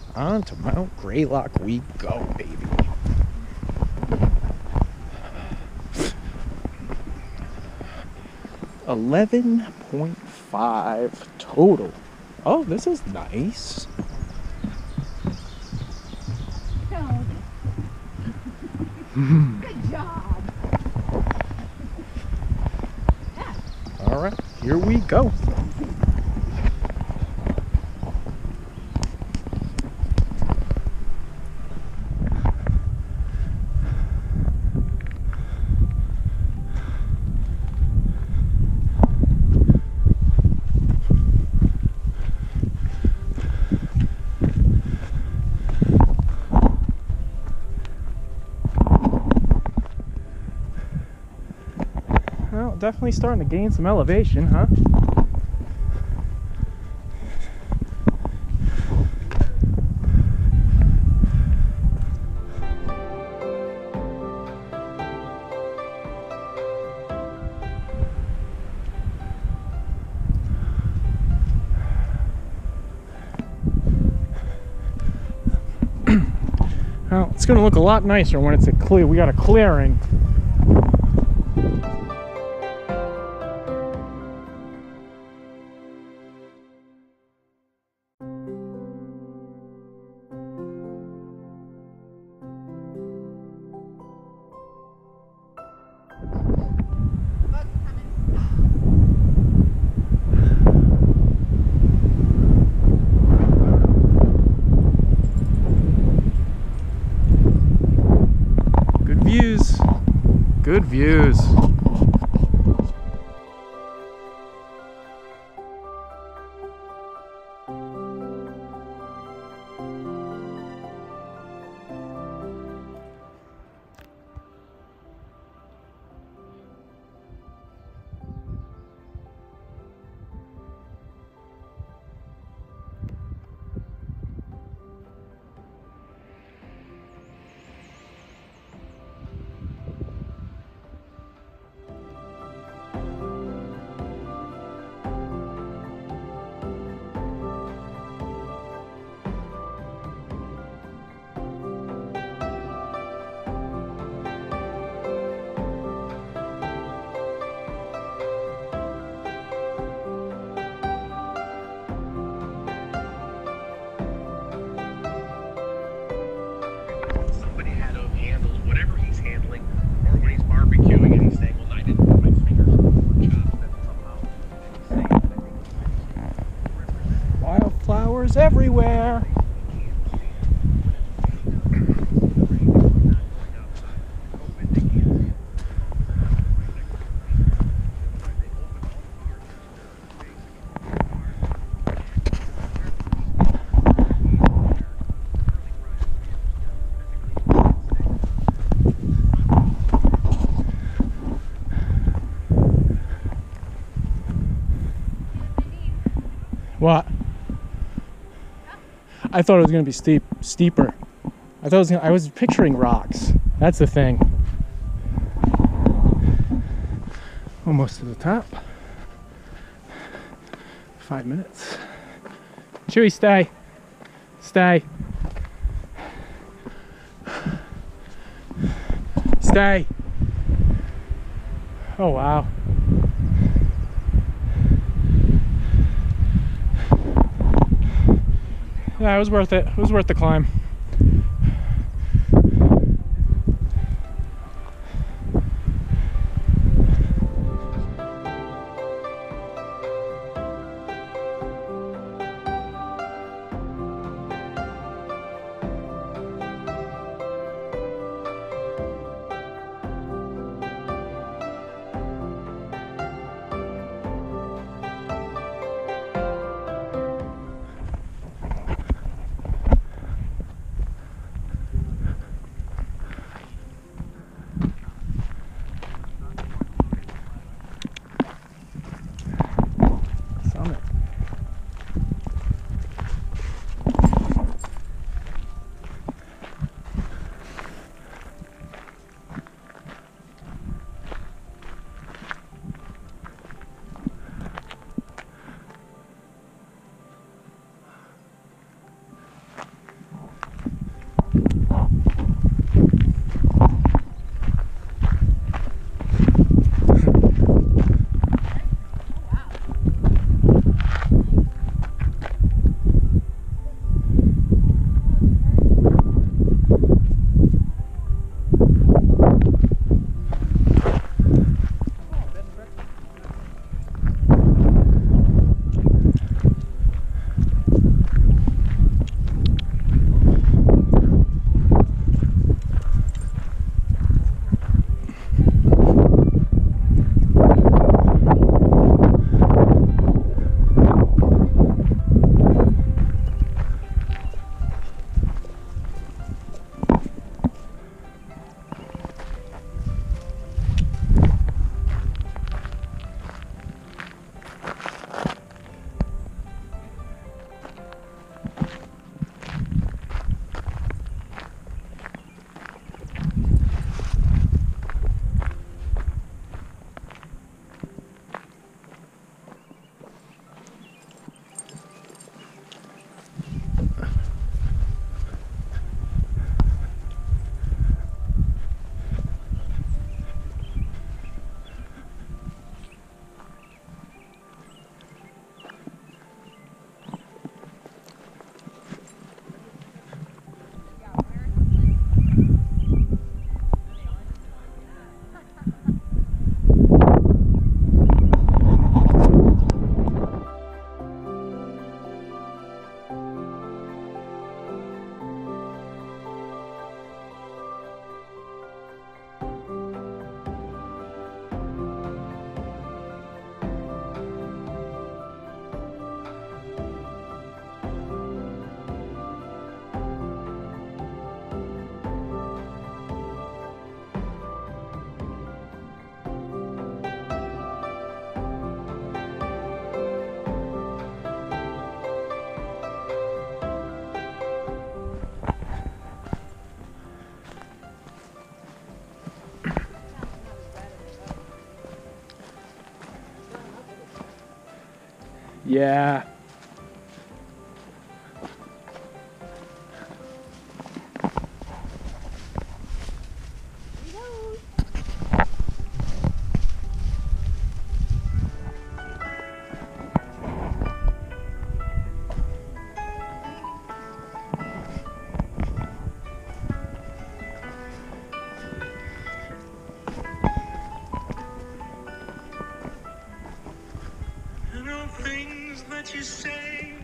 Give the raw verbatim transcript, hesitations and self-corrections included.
On to Mount Greylock we go, baby. eleven point five total. Oh, this is nice. Good job. Yeah. All right, here we go. Well, definitely starting to gain some elevation, huh? Well, it's going to look a lot nicer when it's a clear. We got a clearing. Views, good views. Wildflowers everywhere. What? I thought it was going to be steep, steeper. I thought it was gonna, I was picturing rocks. That's the thing. Almost to the top. Five minutes. Chewy, stay. Stay. Stay. Oh, wow. Yeah, it was worth it. It was worth the climb. Yeah. You know things that you say